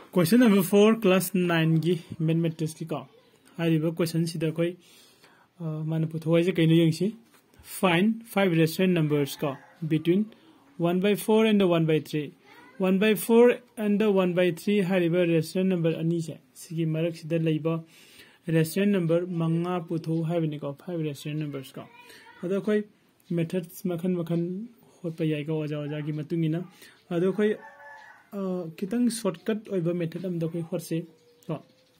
Question number 4, class 9 gi mathematics ki ka. Hariba question sida koi mana puthoi je kaino yangsi. Find 5 rational numbers ka between 1/4 and the 1/3. 1/4 and the 1/3 hariba rational number ani se. Sigi marak sida laiba rational number manga putho habini ka 5 rational numbers ka. Ado koi methods makhan hotpa yai ka oja gi matungina. Ado koi kitang shortcut oiba method am da koi horse to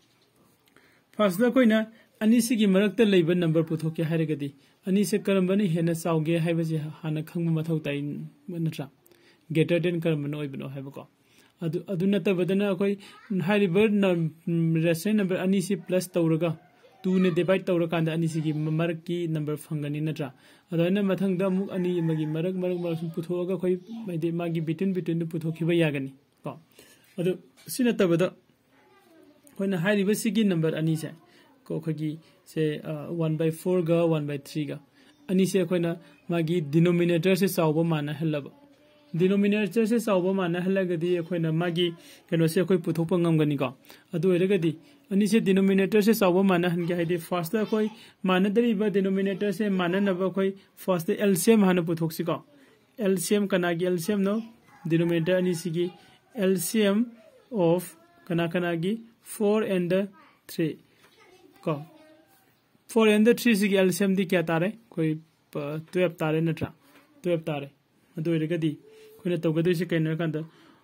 first da koi na ani si gi marak ta leiba number putho ke hare gadi ani se karamba ni hena sauge haiba je hana khangma mathau tai natra greater than karamba no oibno haiba ko adu nata badana koi hariba rational number ani si plus tawraga 2 ne divide tawra kanda ani si gi marak ki number phangani natra adana mathang da muk ani magi marak sum putho ga koi maide magi between the putho khiba yagani ko adu sina tabada koina hariba si gi number ani se ko khagi se 1/4 ga 1/3 ga ani se koina magi denominator se sawba mana halaba denominator se sawba mana halagadi koina magi keno se koi putho pangam gani ko adu eragadi ani se denominator se sawba mana han ge haide first da koi mana dari ba denominator se mana na ba koi first the LCM hana puthoksi ko LCM kana gi LCM no denominator ani sigi LCM of kana gi 4 and 3 ko 4 and 3 sigi LCM di kya tare koi 12 tare natra 12 tare adu eragadi koina tawgadu se kaina kanda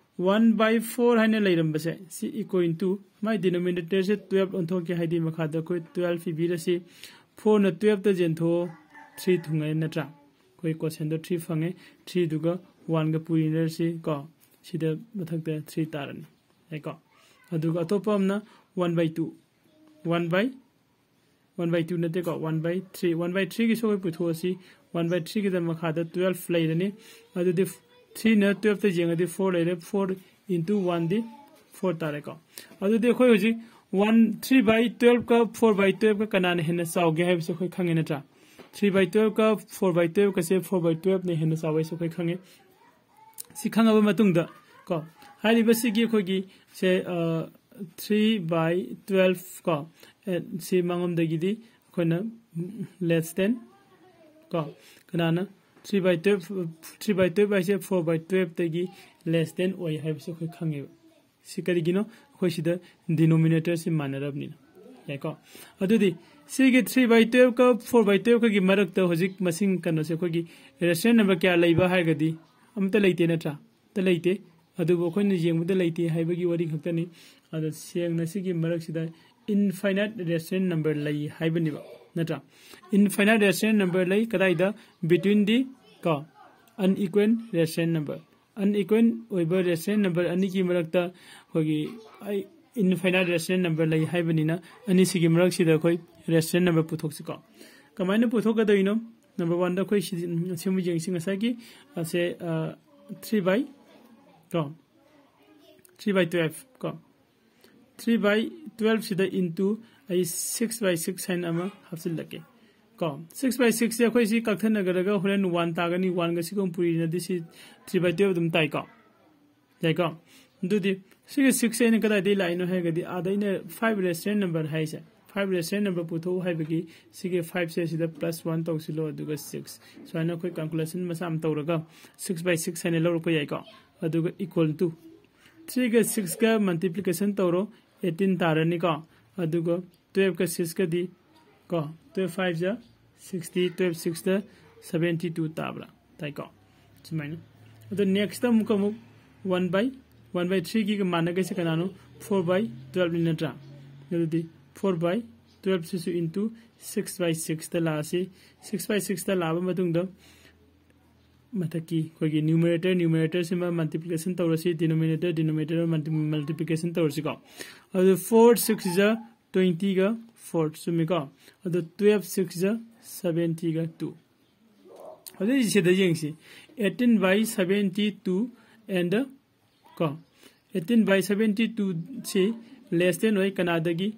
1/4 haine leiram base c equal to my denominator se 12 on thok ke haidi makha da koi 12 bi ra se 4 na 12 ta jen tho 3 thungai natra koi question do 3 phange 3 duga 1 ga puri na se ko sida mathak ta 3 tarani ai ko aduga atopam na 1/2 1/2 na te ko 1/3 1/3 gi so koi putho si 1/3 gi da makha da 12 leirani adu de 3 na 12 ta jenga de 4 leire 4 into 1 de 4 tare ko adu de khoi hoji 3/12 ka 4/12 ka kana ne hena saw ge hai so khoi khange na tra 3/12 ka 4/12 ka se 4/12 ne hena saw so khoi khange si khangaba matung da ko hari basi gi khoi gi se 3/12 ko si mangom da gi di khona less than ko kana na 3/12 by 4/12 tagi less than oi have so khoi khange si kari gino khoi sida denominator si manarabni ya ko adudi si ge 3/12 ka 4/12 ka gi marak ta hojik masing kano se khoi gi rational number kya leiba ha gadi amta leite na tra ta leite adu bo khoi ni jeng mu da leite haiba gi wari khaktani adu seng na si gi marak sida infinite rational number lei haibani ba natra infinite rational number lei kadai da between the ka unequal rational number unequal oiba rational number ani ki marakta hogi infinite rational number lei haibani na ani sigi marak sida khoi rational number puthok sika kamaina puthok da ino number 1 da khoi simu jeng singa sa ki ase 3/12 ka 3/12 sida into ai 6/6 hain ama hafsil lake ko 6/6 ya khoi si kakthana nagaraga horen 1 tagani 1 ga sikom puri na disi 3/12 dum tai ko jai ko dudi 6 ne kada de line ha ga di ada ine 5 rational number hai sa 5 rational number putho hai bagi sige 5 se sida +1 tawsilo aduga 6 so ana khoi calculation masam tawraga 6/6 hain lo ko yai ko aduga equal to 3 ga 6 ga multiplication tawro 18 tarani ko aduga 12 ka 6 ka di ko 12 5 ja 60 12 6 da 72 tabra tai ko chimai the next ta muka muk 1/3 gi mana ga se kanano 4/12 ni natra yodi 4/12 su into 6/6 ta la se 6/6 ta la ba matung da mataki koi gi numerator se ma multiplication tawrasi denominator multiplication tawrasi ko adu 4 6 ja 20 ga 4 sumi ko adu 12 6 ja 70 ga 2 adu ise da jengsi 18/72 and ko 18/72 se less than oi kanada gi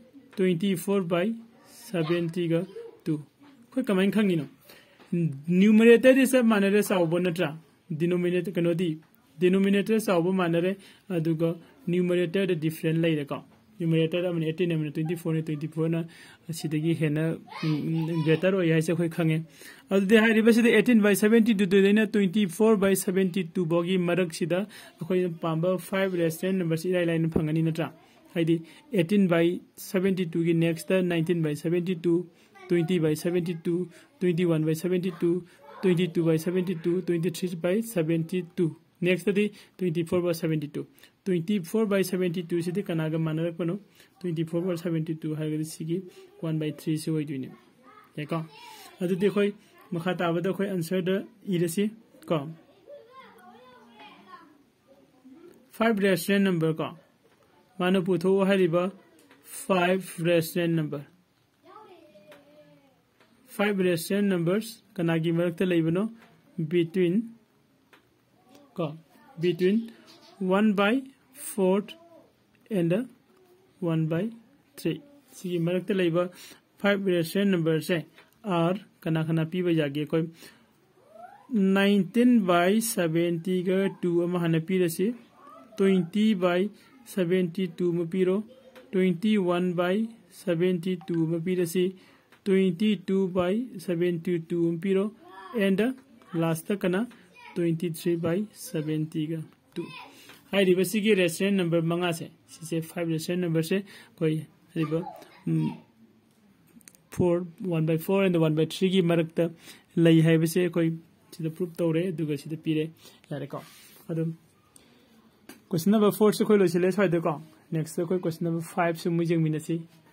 24/70 ga 2 koi kamain khangino numerator is a manera sa obonatra denominator kanodi denominator sauba manare aduga numerator the different later ka numerator I mean 18 and 24 and 24 na sidagi hena greater or yaise khoi khange adu de hai riba sida 18 by 72 to na 24 by 72 bogi marak sida khoi pamba 5 rational numbers ila line phangani natra haidi 18 by 72 gi next 19 by 72 20 by 72 21 by 72 22 by 72 23 by 72 next the 24 by 72 24 by 72 sidi kanaga manara kono 24 by 72 haga sigi 1 by 3 se hoidune yaka adu de khoi makha tabada khoi answer da irasi ko 5 rational number ka manu putho hariba 5 rational number 5 rational numbers kanagi marakta leibano between 1 by 4 and 1 by 3 sigi marakta leiba 5 rational numbers are kana piba jage koi 19 by 70 ga 2 ama hana pirasi 20 by 72 ma piro 21 by 72 ma pirasi 22 by 72 piro and last kana 23 by 70 ga 2 hai riba sigi rational number manga se se 5 rational number se koi riba 4 1 by 4 and 1 by 3 gi marakta lai hai bese koi sida proof tore duga sida pire yare ko adum question number 4 se koi lo sele sai de ko next koi question number 5 se mu jeng minasi